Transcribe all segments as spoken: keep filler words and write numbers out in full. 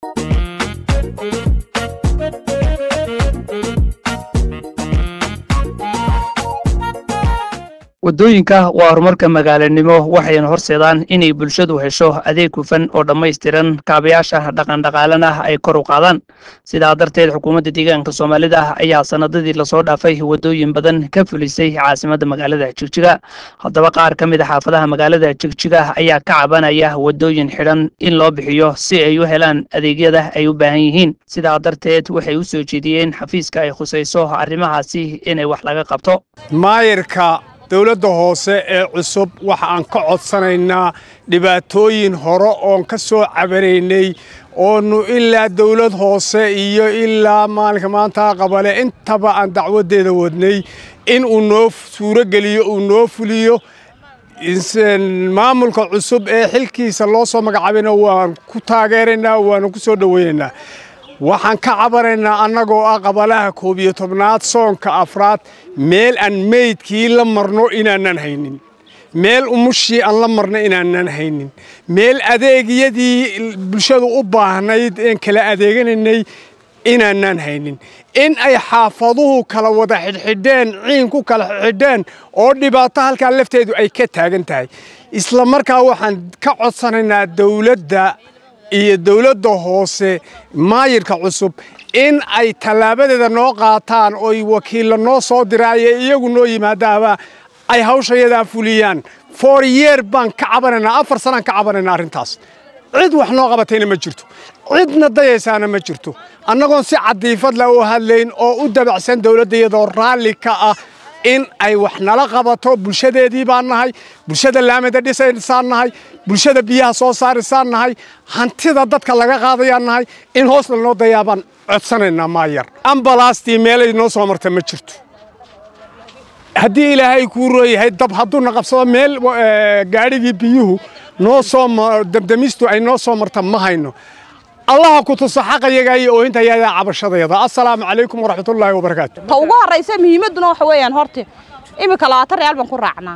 wadooyinka waa horumarka magaalanimo waxayna horseedaan inay bulshadu hesho adeeg hufan oo dhammaystiran kaabayaasha dhaqan dhaqaalana ay kor u qaadaan sidaa darteed xukuumadda deegaanka Soomaalida ayaa sanadadii la soo dhaafay wadooyin badan ka fulisay caasimadda magaalada Jigjiga haddaba qaar ka mid ah xaafadaha magaalada Jigjiga ayaa ka cabanaya wadooyin xiran in loo bixiyo si ay u helaan adeegyada ay u baahan yihiin sidaa darteed waxay u soo jeediyeen xafiiska ay khusayso arrimahaasi inay wax laga qabto maayirka dawladda hoose ee cusub waxa aan ka codsanaynaa dhibaatooyin hore oo ka soo cabaraynay oo nu ilaa dawlad hoose iyo ilaa maalinka maanta qabale intaba aan dacwadeeda wadnay in uu noo suuro geliyo uu noo fuliyo maamulka cusub ee xilkiisa loo soo magacaabina waan ku taageeraynaa waan ku soo dhaweynaynaa waxaan ka cabaraynaa annagoo ah qabalaha koob iyo tobnaad soonka afraad meel aan meydkii la marno inaanan haynin meel umushii aan la marno inaanan haynin meel adeegyadii bulshadu u baahnayd een kala adeeganaynay inaanan haynin in ay xaafaduhu kala wada xidhxidheen ciin ku kala xidhxidheen oo dhibaato halkaa lafteedu ay ka taagan tahay isla markaa waxaan ka codsanaynaa dawladda iyo dawladda hoose maayirka cusub in ay talaabadeeda noo qaataan oo wakiil noo soo diraayo iyagu noo yimaadaaba ay hawshayada fuliyaan four year baan ka cabanaynaa afar sano ka cabanaynaa arintaas cid wax noo qabatayna ma jirto cidna dayaysaana ma jirto annagoon si cadiifad la u hadlayn oo u dabacsan dawladda iyadoo raalli ka ah in ay wax nala qabato bulshadeedii baan nahay bulshada laamada dhisaysaan nahay bulshada biyaha soo saarisaan nahay hantida dadka laga qaadayaan nahay in hoos loo dayaabaan codsanaynaa maayar ambalaastii meelay noo soo marta ma jirto haddii ilaahay kuu rooyahay dab hadduu na qabsado meel gaadhigii biyuhu noo soo damdamistu ay noo soo marta ma hayno الله كنت صحقا يجاي أو أنت يا عبشة يا السلام عليكم ورحمة الله وبركاته. توجه الرئيس مهمتنا حويان هرتي إيه بكلاتر يالبن كرعنا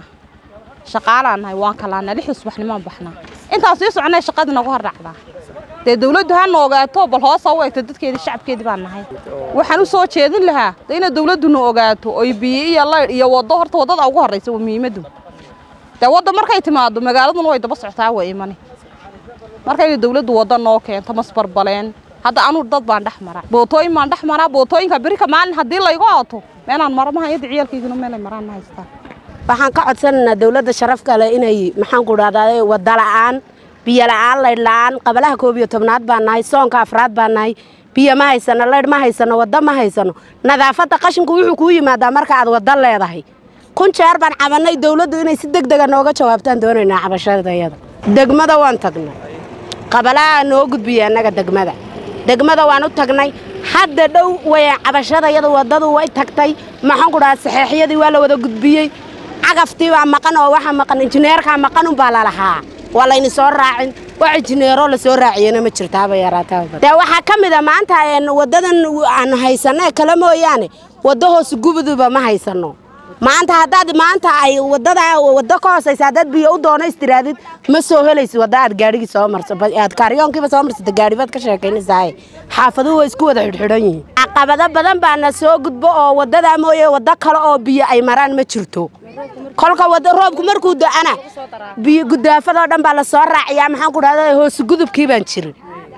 شقالنا هاي كلامنا ليش يصبحنا ما بحنا أنت أسيس عنا شقدنا جوهر رعنا الدولة ده نوجا طب الها سوى تدت كده الشعب كده بعنا هاي وحنو صوت شيء لها لأن الدولة ده نوجا تو أي بي يلا يوضح توضح أو جوهر الرئيس مهمته توضح مركي تمادو مقالنا وايد بس عتاوة إيماني markay dawladdu wada noo keento masbar baleen hadda aanu dad baan dhaxmara bootooyin baan dhaxmara bootooyinka birika maalin hadii la igu aato meenan marmaha iyada ciyalkiisuna meel ay maraan haystaan waxaan ka codsanaynaa dawladda sharaf kale inay maxaan ku raadaaday wada la'aan biyo la'aan leyd la'aan qabalaha koob iyo tobnaad baan nahay soonka afraad baan nahay biyo ma haysano leyd ma haysano wada ma haysano nadaafadda qashinku wuxuu ku yimaadaa marka aad wada leedahay kun jeer baan cabanay dawladdu inay si degdeg ah nooga jawaabtaan doonaynaa cabashadayada degmada waan tagnay qabalaha noo gudbiya anaga degmada degmada waan u tagnay hadda dhow way cabashadayada wadadu way tagtay maxaan ku dhahay saxiixiyadii waa la wada gudbiyay cagaftii waa maqan oo waxa maqan injineerka maqan u baa la lahaa wala in soo raacin wax injineero la soo raaciyana ma jirtaaba yaraataa taa waxa kamid ah maanta wadadan aan haysanay kala mooyaane wado hoos gubuduba ma haysano maanta hadaad maanta ay wadada wada ka hoosaysa dad biyo u doonaystiraadid ma soo helayso wada aad gaarigi soo marso aad kaariyoonkii soo marso gaaribad ka sheekaynaysaa xaafaduhu way isku wada xidhxidhan yihiin caqabado badan baana soo gudbo oo wadada mooyee wada kale oo biyo ay maraan ma jirto kolka wada roobku markuu da'ana biyo gudaafado dhan baa la soo raaciyaa maxaan ku dhahdaa hoos gudubkii baan jirin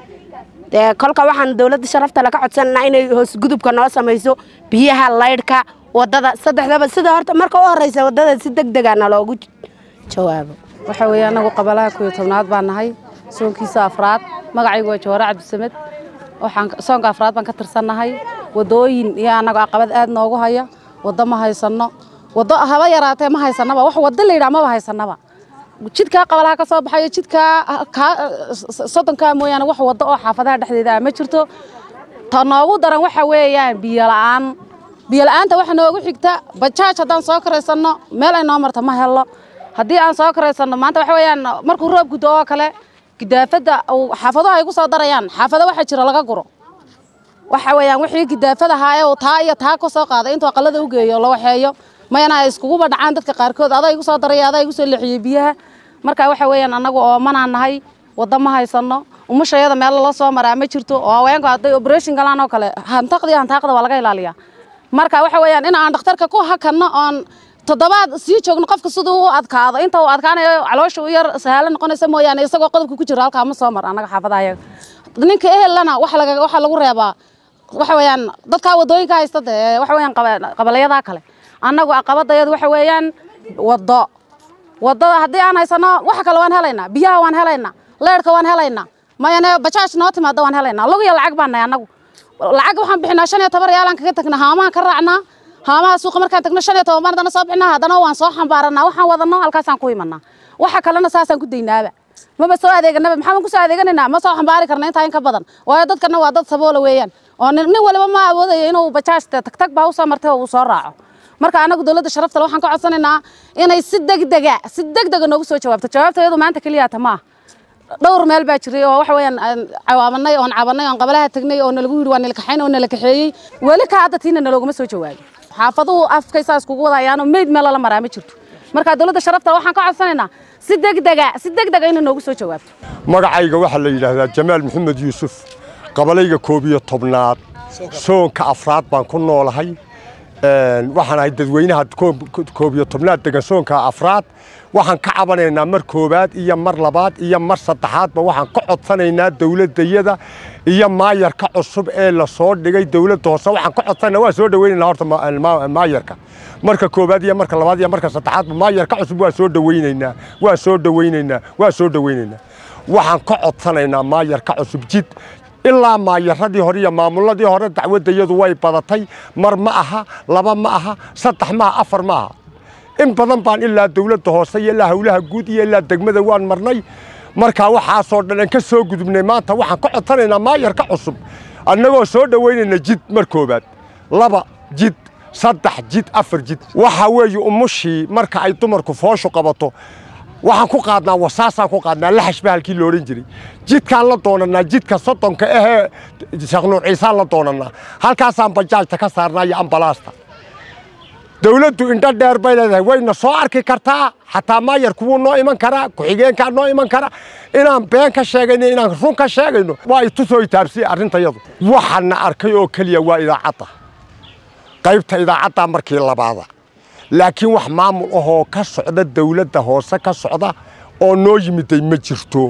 ee kolka waxaan dawladda sharafta la ka codsanaa inay hoos gudubka noo samayso biyaha leydhka wadada saddexdaba sida horta marka u horeysa wadada si degdeg ah loogu jawaabo waxa weeye anagu qabalaha koob iyo tobnaad baan nahay soonkiisa afraad magacaygu waa Joora Cabdisamed waxaan soonka afraad baan ka tirsanahay wadooyin iyo anagu aqabad aad noogu haya wada ma haysano wado haba yaraatay ma haysanaba wax wada leeyahay ma haysanaba jidka qabalaha ka soo baxay jidka soddonka mooyaan wax wada oo xaafadaha dhexdeeda ma jirto tan noogu daran waxa weeyaan biyo la'aan biyo la'aanta waxa noogu xigta bajaaj hadaan soo kareysano meel ay noo marto ma helo hadii aan soo kareysano maanta waxa weeyaan markuu roobku doo kale gidaafada xaafadaha ay ku soo darayaan xaafada waxa jira laga guro waxa weeyaan wixii gidaafada haaye oo taa iyo taa ka soo qaaday inta qalada u geeyo la waxeeyo mayana iskugu badhacaan dadka qaarkood aday igu soo daray aday igu soo leexiyay biyaha marka waxa weeyaan anagu oo manaan nahay wada ma haysano umashayada meel la soo maraa ma jirto oo haweenku haday operation galaan oo kale hantaqdi hantaqda waa laga ilaaliyaa marka waxa weeyaan in aan dhakhtarka ku hakano aan toddobaad sii joogno qofka sidoo uu adkaado inta uu adkaanayo caloosha u yar sahal noqonaysa mooyaan isagoo qodobka ku jira halka ma soo mar anaga xaafadaha ninka ehelana waxa laga waxa lagu reebaa waxa weeyaan dadka wadooyinka haysta waxa weeyaan qabalayada kale anagu aqabadayadu waxa weeyaan wado wadada hadii aan haysano waxa kale waan helaynaa biyaha waan helaynaa leerka waan helaynaa mayane bajaaj noo timaado waan helaynaa lagu yar lacag baan anagu lacag waxaan bixinaa shan iyo toban riyaal aan kaga tagnaa haamaha ka raacnaa haamaha suuqa markaan tagno shan iyo toban mar dana soo bixinaa hadana waan soo xambaaranaa waxaan wadano halkaas aan ku imanaa waxa kalena saasaan ku deynaaba maba soo adeeganaba maxaan ku soo adeeganayna ma soo xambaari karnaa inta in ka badan waayo dadkana waa dad sabool weeyaan oo nin waliba ma awoodayo inuu bajaaj tag tag baa u soo martay oo uu soo raaco marka anagu dawladda sharafta waxaan ka codsanaynaa inay si degdeg ah si degdeg ah noogu soo jawaabto jawaabteedu maanta kaliya tama dhowr meel baa jiray oo waxa weeyaan cawaamanay oo cabanay oo qabalaha tagnay oo nalagu yiri waa nala kaxayn oo nala kaxeeyay wali ka hadda tiina naloguma soo jawaabin xaafaduhu afkaysa iskugu wadayaan oo meed meel la maraa ma jirto marka dawladda sharafta waxaan ka codsanaynaa si degdeg ah si degdeg ah in noogu soo jawaabto magacayga waxa la yiraahdaa Jamaal Maxamed Yuusuf qabalayga koob iyo tobnaad soonka afraad baan ku noolahay een waxaan ahay dadweynaha koob iyo tobnaad degan soonka afraad waxaan ka cabanaynaa mar koobaad iyo mar labaad iyo mar saddexaadba waxaan ka codsanaynaa dawladayada iyo maayarka cusub ee la soo dhigay dawladda hoose waxaan ka codsanaynaa waa soo dhaweynaynaa horta maayarka marka koobaad iyo marka labaad iyo marka saddexaadba maayarka cusub waa soo dhaweynaynaa waa soo dhaweynaynaa waa soo dhaweynaynaa waxaan ka codsanaynaa maayarka cusub jid ilaa maayaradii hore iyo maamuladii hore dacwadayadu way badatay mar ma aha laba ma aha saddex ma aha afar ma aha in badan baan ilaa dawladda hoose iyo ilaa hawlaha guud iyo ilaa degmada waan marnay marka waxa soo dhan ka soo gudubnay maanta waxaan ka codsanaynaa maayarka cusub annagoo soo dhaweynayna jid mar koobaad laba jid saddex jid afar jid waxa weeye umushii marka ay dumarku foosho qabato waxaan ku qaadnaa wasaasaan ku qaadnaa laxash bahalkii loo oran jiray jidkaan la doonanaa jidka soddonka ah shaqno ciisaan la doonanaa halkaasaan bajaajta ka saarnaa iyo ambalaasta dawladdu indha dheer bay leedahay wayna soo arki kartaa xataa maayarku wuu noo iman karaa ku-xigeenkaa noo iman kara inaan been ka sheegayno inaan run ka sheegayno waa itusoo itaabsiye arrintayadu waxaana arkay oo keliya waa idaacadda qaybta idaacadda markii labaada laakiin wax maamul ahoo ka socda dawladda hoose ka socda oo noo yimiday ma jirto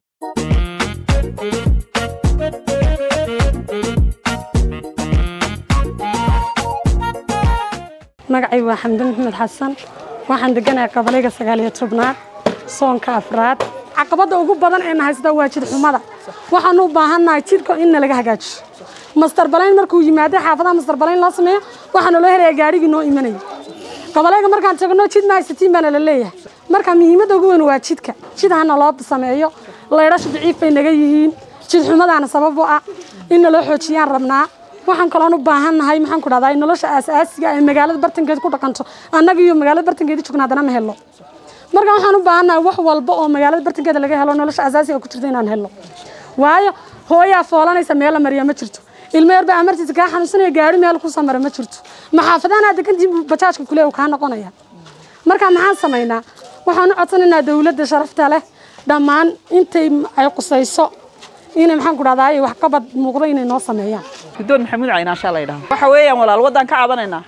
magacay waa Xamdan Maxamed Xasan waxaan deganahay qabalayga sagaal iyo tobnaad soonka afraad caqabada ugu badan ee haysta waa jid xumada waxaan u baahanahay jidka in laga hagaajiyo master balayn markuu yimaado xaafadaha master balayn la sameeyo waxaan loo helay gaarigi noo imanay qabalayga markaan tagno jid ma haysatiin baan la leeyahay marka muhiimada ugu weyn waa jidka jidana loo sameeyo leedash daciif ay naga yihiin jid xumadana sabab u ah in loo xoojiyaan rabnaa waxaan kaloon u baahanahay maxaan ku dhahdaa nolosha asaasiga ee magaalada bartankeed ku dhaqanto annaga iyo magaalada bartankeed joognaadana ma helo marka waxaan u baahanahay wax walba oo magaalada bartankeed laga helo nolosha asaasiga ku jirta inaan helo waayo hooyaa foolanaysa meel la mariyo ma jirto ilmo yar baa amartiisa ka xanuunsanaya gaari meel ku samar ma jirto maxaafadana degantii bajaajka kule uu ka noqonaya marka maxaan sameeynaa waxaan u codsanaynaa dawladda sharafta leh dhammaan intay ay qusayso in maxaan ku dhahdaa wax qabad muuqda inay noo sameeyaan Guddoon Maxamuud Cayna insha Allah idhaa waxa weeyaan walaal wadan ka cabanayna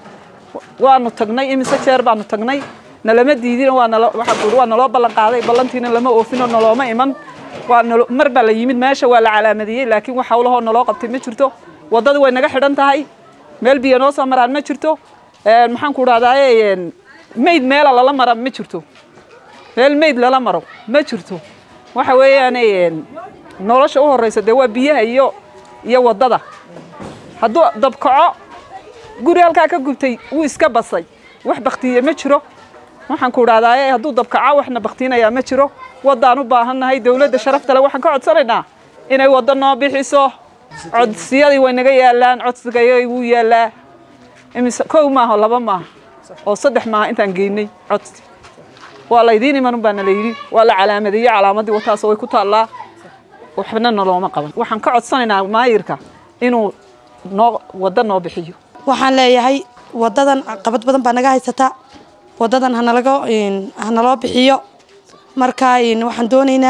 waanu tagnay imise jeer baanu tagnay nalama diidin waa nala waxa guur waa naloo ballan qaaday ballantiina lama oofin oo nalooma iman waa mar baa la yimid meesha waa la calaamadiyay laakiin waxa uu laho naloo qabtay ma jirto wadadu way naga xidhan tahay meel biyo noo soo maraan ma jirto ee maxaan ku dhahdaa meed meel la mara ma jirto meel meed la maro ma jirto waxa weeyaan nolosha u horeysa de waa biyaha iyo iyo wadada hadduu dabkaco guri halka ka gubtay uu iska basay wax baqtiye ma jiro waxaan ku dhahdaa hadduu dabkaco waxna baqtiinaya ma jiro wadaan u baahanahay dawladda sharafta leh waxaan ka codsanaynaa inay wada noo bixiso codsiyadii way naga yaalaan codsigay uu yaalaa imise koow maaha laba maaha oo saddex maaha intaan geynay codsi waa la idiin iman baan la yiri waa la calaamadiyay calaamadii wataas way ku taalaa waxna noloma qaban waxaan ka codsanaynaa maayirka inuu noo wada noo bixiyo waxaan leeyahay wadadan qabad badan baa naga haysata wadadan hana laga hana loo bixiyo marka waxaan doonaynaa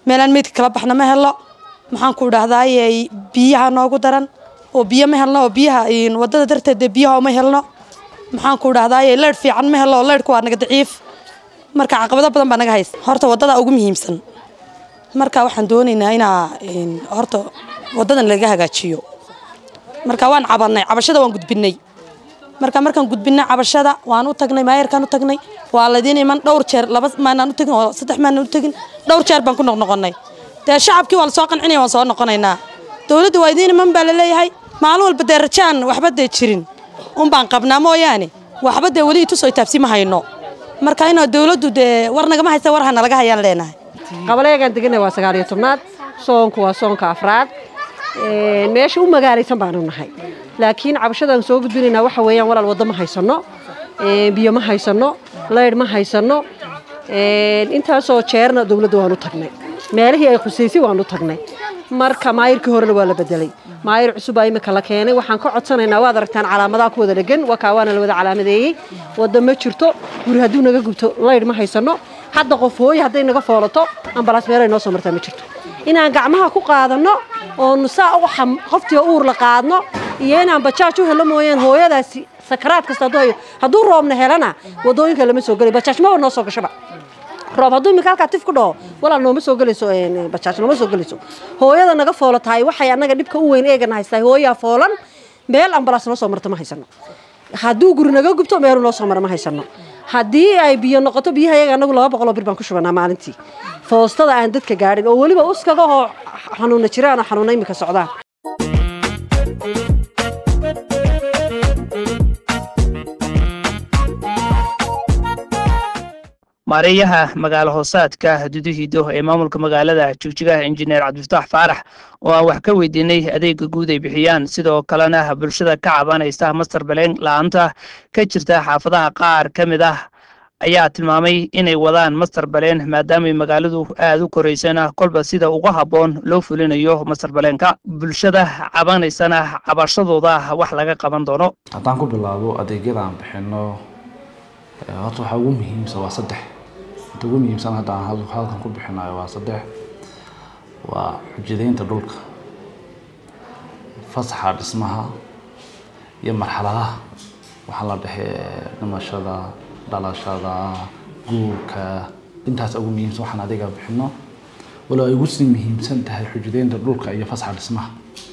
meelaan meydka kala baxna ma helno maxaan ku dhahdaayey biyaha noogu daran oo biyo ma helno oo biyaha wadada darteed biyaha ma helno maxaan ku dhahdaayey leer fiican ma helno leerku waa naga daciif marka caqabado badan baa naga haysta horta wadada ugu muhiimsan marka waxaan doonaynaa inaa horta wadadan laga hagaajiyo marka waan cabanay cabashada waan gudbinay marka markaan gudbinay cabashada waan u tagnay maayarkaan u tagnay waa la diin iman dhowr jeer laba maanaan u tagin oo saddex maanaan u tagin dhowr jeer baan ku noqnoqonay taa shacabkii waa la soo qancinay waan soo noqonaynaa dawladdu waa diin iman baa la leeyahay maalin walba deerjaan waxba de jirin un baan qabnaa mooyaane waxba de wali tusoo taabsi ma hayno marka inaa dawladdu de war naga ma haysta war hana laga hayaan leenahay qabalaygan deganay waa sagaal iyo toban soonku waa soonka afraad ee meesha u magaalaysan baan u nahay laakiin cabashadan soo gudbinayna waxa weeyaan walaal wada ma haysano ee biyo ma haysano leer ma haysano ee intaas oo jeerna dawladda waan u tagnay meelihii ay khuseysay waan u tagnay marka maayirkii hore waa la bedelay maayir cusub ay imika la keenay waxaan ka codsanaynaa waad aragtaan calaamadaha ku wada dhagan waa kaawana la wada calaamadeeyay wada ma jirto guri haduu naga gubto leer ma haysano hadda qof hooy haday naga foolato ambalaas meelay noo soo martaa ma jirto inaan gacmaha ku qaadano oo nusaa waxa qoftii uur la qaadno iyo inaan bajaaj u helo mooyeen hooyadaasi sakaraad kasta dooyo haduu roobna helana wadooyinka lama soo galay bajaaj ma noo soo gashaba roob haduu imika halka tif ku dhaw walaal nooma soo galayso een bajaaj nooma soo galayso hooyada naga foolatahay waxay anaga dhibka u weyn eegan haystay hooya foolan meel ambalaas noo soo marta ma haysano haduu guri naga gubto meel noo soo mar ma haysano hadii ay biyo noqoto biyaha iyaga anagu laba boqol oo bir baan ku shubanaa maalintii foostada aan dadka gaarin oo waliba uskaga oo xanuuna jiraan xanuuna imika socdaan maareeyaha magaalo hoosaadka Duduhido ee maamulka magaalada Jigjiga injineer Cabdifataax Faarax oo aan wax ka weydiinay adeega guud ay bixiyaan sidoo kalena bulshada ka cabanaysa master plan laanta ka jirta xaafadaha qaar kamid ah ayaa tilmaamay inay wadaan master plan maadaama magaaladu aad u koreysana kolba sida ugu haboon loo fulinayo master plan-ka bulshada cabanaysana cabashadooda wax laga qaban doono haddaan ku bilaabo adeegyada aan bixino horta waxa ugu muhiimsan waa saddex ugu muhiimsan hadda aan halkan ku bixinayo waa saddex waa xujideynta dhulka fasaxa dhismaha iyo marxaladaha waxa la dhaxay dhimashada dhalashada guurka intaas ugu muhiimsan waxaan adeega bixino wala ay ugu sii muhiimsan tahay xujideynta dhulka iyo fasaxa dhismaha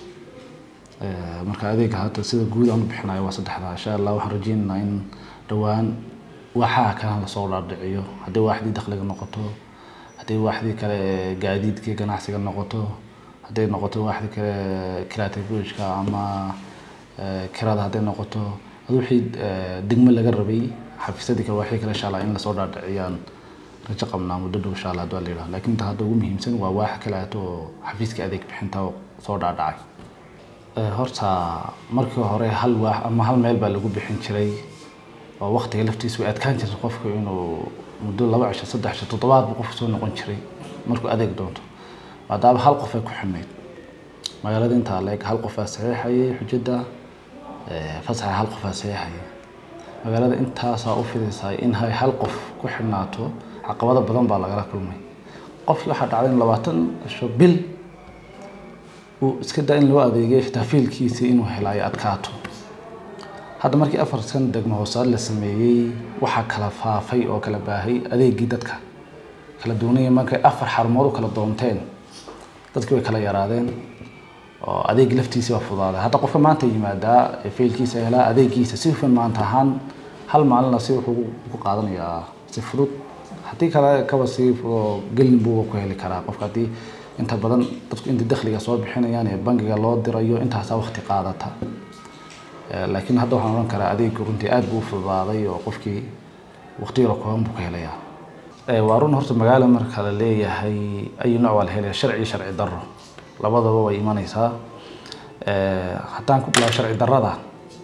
ee marka adeega hadda sida guud aan bixinayo waa saddexda insha Allah waxaan rajaynaynaa in dhawaan waxa kale la soo dhaadhiciyo hadii waaxdii dakhliga noqoto hadii waaxdii kale gaadiidka ganacsiga noqoto hadii noqoto waaxdii kale creative ama kirada hadii noqoto wixii degmo laga rabay xafiisadii kale waxay kale insha Allah in la soo dhaadhiciyaan rajo qabnaa muddo dhow insha Allah hadii la laakiin ta hadda ugu muhiimsan waa waax kale oo xafiiska adeeg bixinta soo dhaadhacay ee horta markii hore hal waax ama hal meel baa lagu bixin jiray oo waqtiga laftiisu aad kaan jirto qofka inuu muddo laba cisho saddex cisho toddobaad qof soo noqon jiray markuu adeeg doonto maadaama hal qof ay ku xirnayd magaalada inta leeg hal qof saxiixay xujada ee fasaxa hal qof saxiixay magaalada intaas oo u fideysay in hay hal qof ku xirnaato caqabado badan baa laga kulmay qof waxa dhacday labaatan cisho bil uu iska daa in loo adeegay tafiilkiisa inuu helayo adkaato hadda markii afar san degmo hoosaad la sameeyay waxa kala faafay oo kala baahay adeegii dadka kala doonay markay afar xarumood kala doonteen dadkii way kala yaraadeen oo adeeg laftiisa waa fudaaday hadda qofka maanta yimaada feelkiisa helaa adeegiisa si fudud maanta ahaan hal maalin la si wuxuu ku qaadanayaa si fudud hadii kale ka wasiif oo gelin buu ku heli karaa qofka hadii inta badan dadku inta dakhliga soo bixinayaan ee bangiga loo dirayo intaas waqti qaadata laakiin hadda waxaan oran karaa adeeg runtii aad buu fududaaday oo qofkii waqti yar kooban buu ka helayaa ee waarun horta magaalo marka la leeyahay ay nooc wal helay sharci sharci darro labadaba way imanaysaa ee haddaan ku bilaabo sharci darrada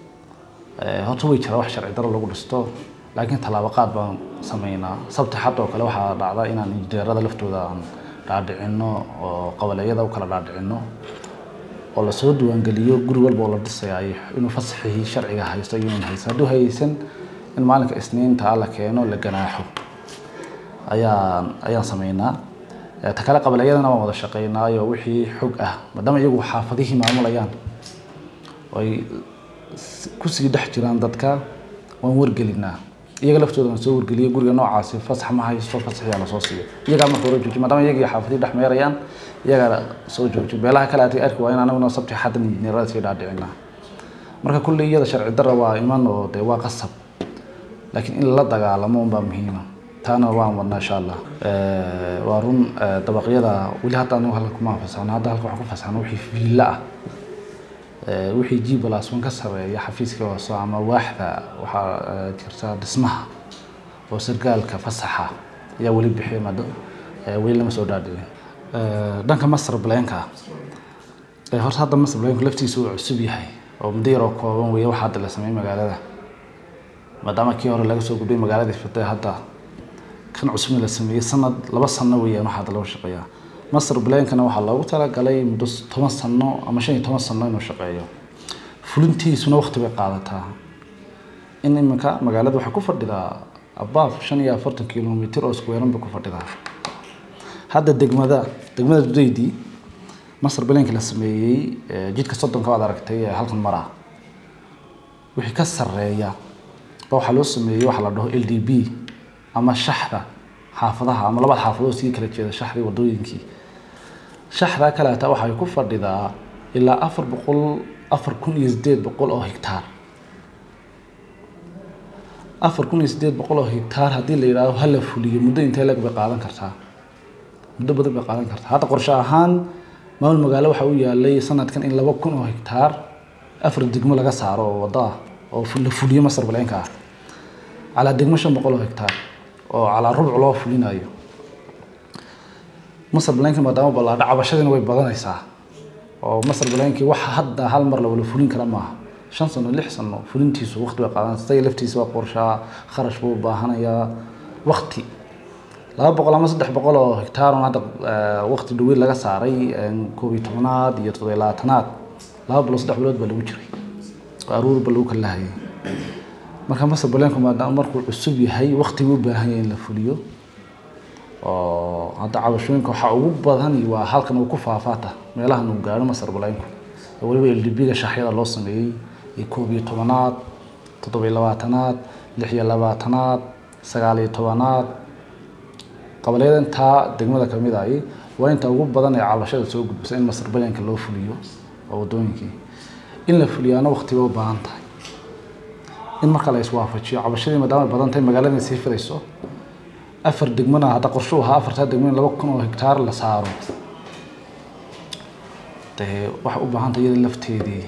ee horta way jira wax sharci darro lagu dhisto laakiin talaabo qaad baan sameeynaa sabti xad oo kale waxa dhacda inaan injineerada laftooda aan dhaadhicino oo qawalayada u kala dhaadhicino oo la soo duwan galiyo guri walba oo la dhisay inuu fasaxii sharciga haysto inuu haysto haduu haysan in maalinka isniinta la keeno la ganaaxo ayaan ayaan sameeynaa تكلا قبل أيضا ما وضع شقينا يوحي حق أه مدام يجوا حافظيه معمول أيام وي كوسي دحجران دتك ونورجلنا يجلفتوا نسوي ورجلي يقول نوع عاصف فصح ما هي صوف فصح على صوصية يجا ما خرج مدام يجي حافظيه دح ميريان يجا صوجو بلا كلا أركي وين أنا ونصبت حد من نراد في دادعنا مركا كل يدا شرع الدرة وإيمان ودوا قصب لكن إن لا دقالمون بمهمة تانا وان ودنا إن شاء الله أه وارون أه طبقية ولي حتى أنو هلك ما فسحنا هذا هلك وحكو فسحنا وحي في الله أه وحي يجيب الأسوان كسر يا حفيزك وصاع ما واحدة وح ترسال اسمها وسرقال كفسحة يا ولي بحي مدو أه ولي لما سودادي أه دانك مصر بلينكا أه هرت هذا مصر بلينك لفتي سوء عسبي هاي ومدير كوبان ويا واحد اللي سميه مقالة ما دام كيور اللي سوق بدي مقالة في الطي هذا كان عسبني اللي سميه سنة لبس سنة ويا واحد اللي شقيا مصر بلين كان واحد الله وترى قالي مدرس ثمان سنة أما شيء ثمان سنة إنه شقيا فلنتي سنة وقت بقالتها إني مكا مقالة وحكو فردها أباف شن يا فرت كيلومتر أو سكويرن بكو فردها هذا الدقمة ذا الدقمة ذا دي مصر بلين كلا سميه جيت كصدق كواذا ركتي هالك المرة وحي كسر ريا بو حلوس سميه وحلا ده إل دي بي أما الشحرة حافظها أما لبعض حافظوه سي كلا كذا شحري ودوينكي شحرة كلا توحى يكفر ذا إلا أفر بقول أفر كون يزداد بقول أو هكتار أفر كون يزداد بقول أو هكتار هذه اللي راه هلا فولي مدة أنت لك بقالن كرتها مدة بدر بقالن كرتها هذا قرشاهان ما هو المقالة وحوية اللي سنة كان إلا بكون أو هكتار أفرد دقمة لقى سعره وضاه أو فل فولي مصر بلينكا على دقمة شن بقول أو هكتار أو على ربع الله فولين أيو مصر بلينكا ما دام بالله دعوة شدنا ويبضنا يسا أو مصر بلينكا وح حد هالمرة لو فولين كلامها شان سنة اللي حسنه فولين تيسو وقت بقى استيلف تيسو قرشة خرج بو باهنا يا وقتي لا بقول ما صدق بقول هكتار هذا وقت دويل لقى سعري كوبي تمناد يتضيلاتناد لا بقول صدق بلود بلوجري قارور بلوك الله هي ما كان بس بقولكم ما دام مركو السبي هي وقت وباهي لفوليو هذا عبشوينكم حقوق بدهني وحالكم وكفى فاته meelaha uu gaaro masar balaynku waliba ildibiga shaxyada loo sameeyay koobiyo tobanaad toddoba iyo labaatanaad lix iyo labaatanaad sagaal iyo tobanaad qabalada inta degmada kamid ah waa inta ugu badan ee cabashada soo gudbisay in masar balaynka loo fuliyo oo wadooyinkii in la fuliyana waqtiga u baahan tahay in marka la iswaafajiyo cabashadii maadaama badan tahay magaalada sii fadhiso afar degmana hada qorshuha afarta degmana laba kun oo hektaar la saaro تيه واحد أبغى يد لفتيدي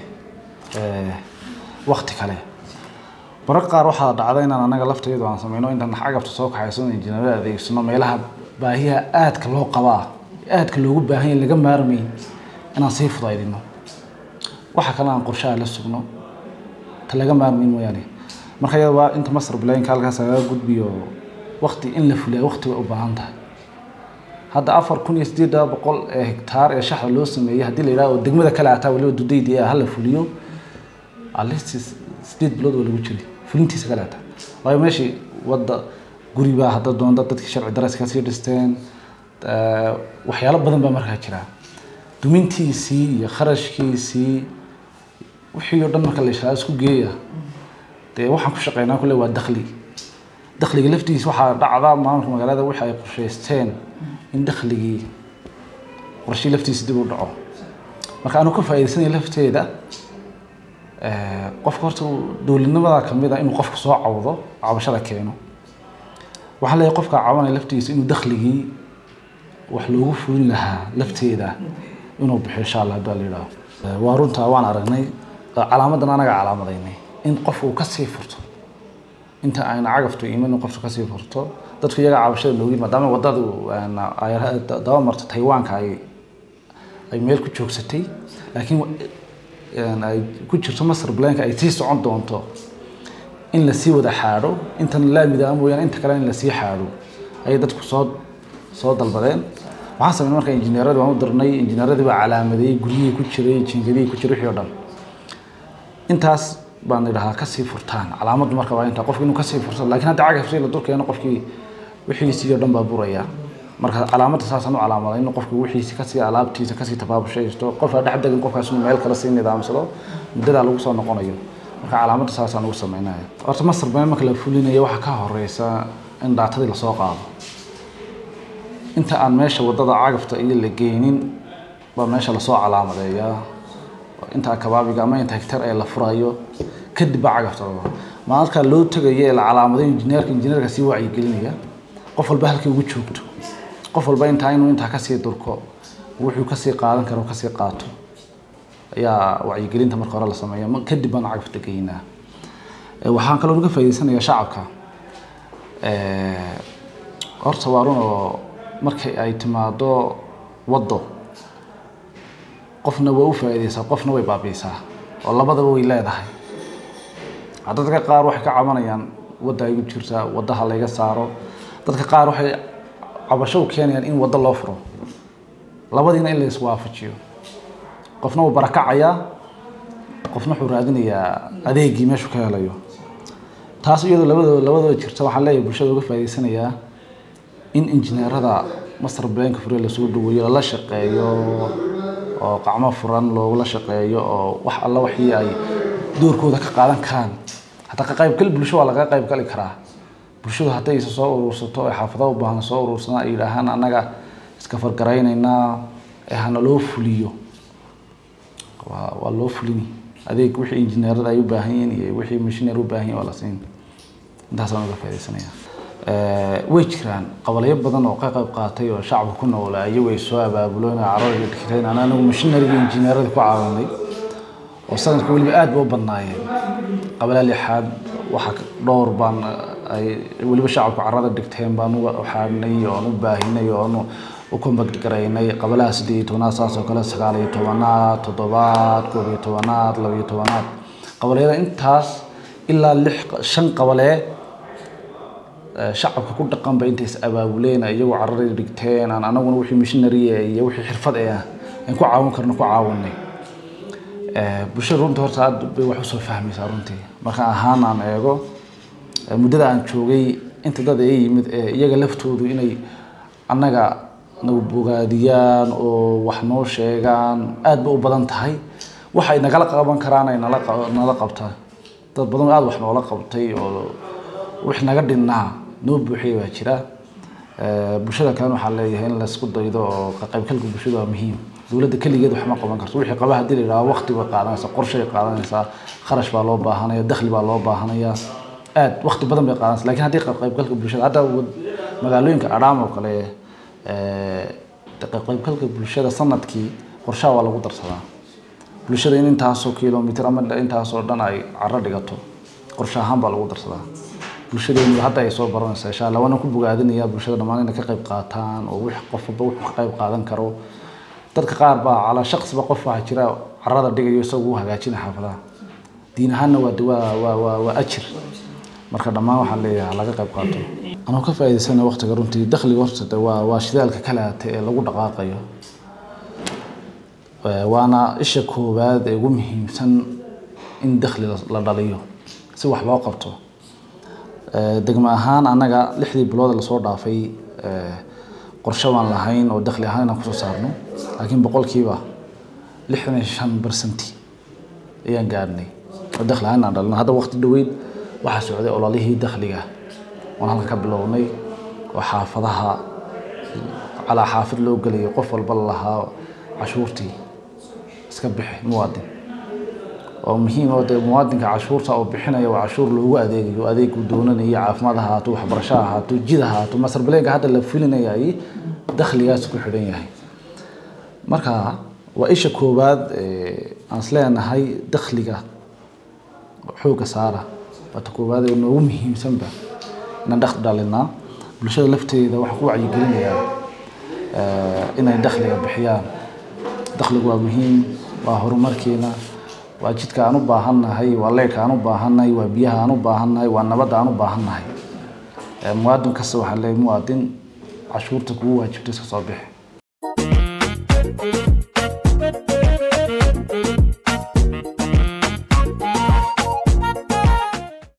وقت كله برقة روح دعينا أنا قلفت يد وأنا سمعنا إن حاجة بتسوق حيسون الجنرال ذي سنة ما يلها باهي آت كله قباه آت كله باهي اللي جنب مرمي أنا صيف ضايدينه واحد كلام قرشة للسجنه تلاقي مرمي ويعني مرخيا وا أنت مصر بلاين كالجا سجود بيو وقت إن لفلا وقت أبغى عنده هذا أفر كون يسديد بقول هكتار يا شحر لو سميه هدي اللي راو الدقمة كلا عتاو اللي ودودي دي هلا فوليو على سديد بلود ولا وجري فلنتي سكلاته واي ماشي وضع قريبة هذا دون ضد شرع درس كثير دستين أه وحياة بدن بمركها كلا دومينتي سي خرج كي سي وحيو دم كلا شيء اسكو جيا تي وحنا كشقينا كله والدخلي دخلي لفتي وحا دعضا ما نكون مقالة وحا يقرشيستين إن دخلي ورشي لفتي سدي ودعو marka aanu ka faa'iideysanay lafteeda ee qof horta dawladnimada kamid ah inuu qofku soo cawdo cabashada keeno waxa la qofka caawanay laftiisa inuu dakhligii wax loogu fulin lahaa lafteeda inuu bixiyo insha Allah hadda leeyahay waa runta waan aragnay calaamadan anaga calaamadaynay in qof uu ka sii furto inta ayna cagafto iimaan qofka ka sii furto dadku iyaga cabashada loogi maadaama wadadu ay dawa marto Taiwan-ka ay ay meel ku joogsatay laakiin ay ku jirto Masar blanka ay sii socon doonto in la sii wada xaaro intan la midaam weeyaan inta kale in la sii xaaro ay dadku soo soo dalbadeen waxaan sameeyay marka injineerada waan u dirnay injineerada baa calaamaday guriyay ku jiray jingadii ku jiray wixii dhan intaas baan idhaha ka sii furtaan calaamad marka waa inta qofku inuu ka sii furto laakiin hadda cagafsi la durkeeno qofkii wixii si dhan baa buraya marka calaamada saasan u calaamada in qofku wixiisa ka sii alaabtiisa ka sii tabaabashaysto qof dhex degan qofkaas inuu meel kala sii nidaamsado muddada lagu soo noqonayo marka calaamada saasan ugu sameynaya horta master plan marka la fulinayo waxa ka horeysa in daatadii la soo qaado inta aan meesha wadada cagafta iyo la geenin ba meesha la soo calaamadeeyaa inta kabaabiga ama inta hektar ee la furayo kadib cagafta marka loo tagayo la calaamadeeyo injineerka injineerka si wacyi gelinaya qof walba halkii ugu joogto qof walba inta inuu inta ka sii durko wuxuu ka sii qaadan karo ka sii qaato ayaa wacyi gelinta marka hore la sameeyo kadib aan cagafta geynaa waxaan kaloo uga faa'iideysanayaa shacabka ee horta waaruno markay ay timaado wado qofna waa u faa'iideysaa qofna way baabiisaa oo labadaba way leedahay dadka qaar waxay ka cabanayaan wada ay u jirtaa wadaha laga saaro dadka qaar waxay cabasho keenayaan in wada loo furo labadiina in la iswaafajiyo qofna uu barakacaya qofna wuxuu raadinayaa adeegii meeshu ka helayo taas iyadoo labadooda labadooda jirta waxaa leeyahay bulshada uga faa'iideysanayaa in injineerada master plan ka fure la soo dhaweeyo la shaqeeyo oo qacmo furan looga shaqeeyo oo wax alla wixii ay doorkooda ka qaadan karaan hatta ka qayb gal bulshada laga qayb gali karaa bulshada haday soo urursato ay xaafado u baahan soo urursana ay ilaahan anaga iska fargaraynayna ee hana loo fuliyo waa waa loo fulini adeeg wixii injineerada ay u baahan yihiin iyo wixii machineer u baahan yihiin wala siin intaas aan uga faa'iideysanaya ee way jiraan qabaleyo badan oo qayb qaatay oo shacabku ku noolaayo way soo abaabuloon carruur iyo dhalinyaro ana anagu machineer iyo injineerada ku caawanay oo sanadku waliba aad buu badnaayeen qabala lixaad waxa dhowr baan ay waliba shacabku carrada dhigteen baan u waxaanay oo u baahinay oo u kombakt gareynay qabalaha siddeed iyo toban saas oo kale sagaal iyo toban toddobaad koob iyo toban laba iyo toban qabalayada intaas ilaa lix shan qabale shacabka ku dhaqan bay intaas abaabuleen iyagu carrada dhigteen aan anaguna wixii machinery iyo wixii xirfad ah aan ku caawin karno ku caawinay ee bulshada runta horta aad bay wax u soo fahmaysaa runtii marka ahaan aan eego muddada aan joogay inta dad ay yimid iyaga laftoodu inay annaga nagu bogaadiyaan oo wax noo sheegaan aad bay u badan tahay waxay nagala qaban karaan ay nala nala qabtaan dad badan aad wax noola qabtay oo wax naga dhinaa noo buuxiyay waa jira ee bulshada kan waxa leeyahay in la isku daydo oo ka qaybgalka bulshada waa muhiim dawladda kaligeed wax ma qaban karto wixii qaba hadii la yiraahdo waqti ba qaadanaysa qorshe qaadanaysa kharash baa loo baahanaya dakhli baa loo baahanaya aad waqti badan bay qaadanaysa laakiin hadii qaybgalka bulshada hadda magaalooyinka Adhaam oo kale ee qaybgalka bulshada sanadkii qorshaha waa lagu darsadaa bulshada in intaas oo kiiloomitir ama intaas oo dhan ay carro dhigato qorshahan baa lagu darsadaa bulshada in hadda ay soo baranaysa insha Allah wana ku bogaadinaya bulshada dhamaan inay ka qayb qaataan oo wax qofba wax ka qayb qaadan karo dadka qaar baa ala shakhs ba qof waxa jira carrada dhigayo isagu hagaajin xaafadaha diin ahaanna waa waa waa waa ajir marka dhamaan waxa leeyahay laga qayb qaato anoo ka faa'iideysana waqtiga runtii dakhliga horta waa waa shidaalka kala ee lagu dhaqaaqayo waana isha koowaad ee ugu muhiimsan in dakhli la dhaliyo si wax loo qabto degmo ahaan anaga lixdii bilood la soo dhaafay qorshe waan lahayn oo dakhli ahaan ku soo saarno laakiin boqolkiiba lixdan iyo shan percent ayaan gaarnay oo dakhli ahaan aan dhalno hadda waqti dhaweyd waxa socday ololihii dakhliga waan halka ka bilownay oo xaafadaha ala xaafad loo galay qof walba lahaa cashuurtii iska bixi muwaadin oo muhiim oo muwaadinka cashuurta oo bixinaya waa cashuur loogu adeegayo adeeg uu doonanayo caafimaadka haato waxbarashada haato jidaha haato master plan-ka hadda la filinayay dakhligaas ku xidhan yahay marka waa isha koowaad ee aan isleenahay dakhliga xooga saara waa koowaad ee ugu muhiimsan ba inaan dakhli dhalinaa bulshada lafteeda waxa ku wacyi gelinayaa ee inay dakhliga bixiyaan dakhligu waa muhiim waa horumarkeena waa jidka aan u baahanahay waa leerka aan u baahanahay waa biyaha aan u baahanahay waa nabadda aan u baahanahay ee muwaadin kasta waxa leeyahay muwaadin cashuurta kugu waajibtay iska soo bixi